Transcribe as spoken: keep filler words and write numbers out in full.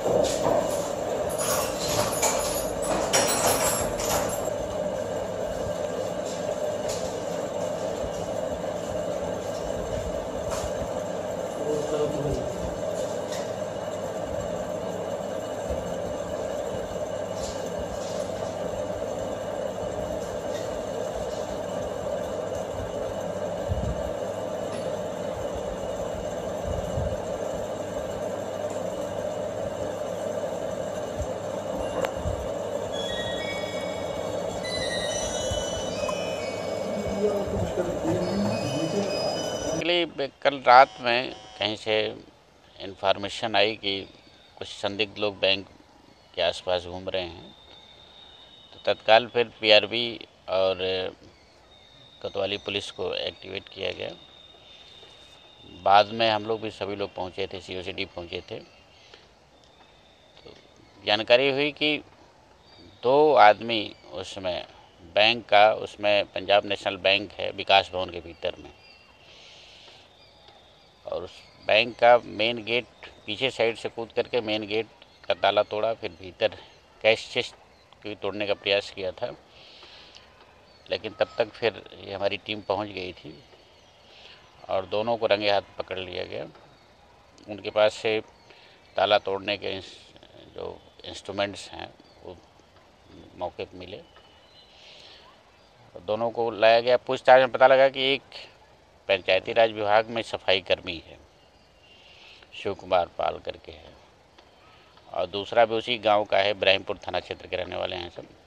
Actually कल रात में कहीं से इन्फॉर्मेशन आई कि कुछ संदिग्ध लोग बैंक के आसपास घूम रहे हैं, तो तत्काल फिर पीआरबी और कोतवाली पुलिस को एक्टिवेट किया गया। बाद में हम लोग भी सभी लोग पहुंचे थे, सीओसीडी पहुंचे थे, तो जानकारी हुई कि दो आदमी उसमें बैंक का, उसमें पंजाब नेशनल बैंक है विकास भवन के भीतर में, और उस बैंक का मेन गेट पीछे साइड से कूद करके मेन गेट का ताला तोड़ा, फिर भीतर कैश चेस्ट भी तोड़ने का प्रयास किया था, लेकिन तब तक फिर ये हमारी टीम पहुंच गई थी और दोनों को रंगे हाथ पकड़ लिया गया। उनके पास से ताला तोड़ने के जो इंस्ट्रूमेंट्स हैं वो मौके पर मिले, दोनों को लाया गया। पूछताछ में पता लगा कि एक पंचायती राज विभाग में सफाई कर्मी है, शिव कुमार पाल करके है, और दूसरा भी उसी गांव का है, इब्राहिमपुर थाना क्षेत्र के रहने वाले हैं सब।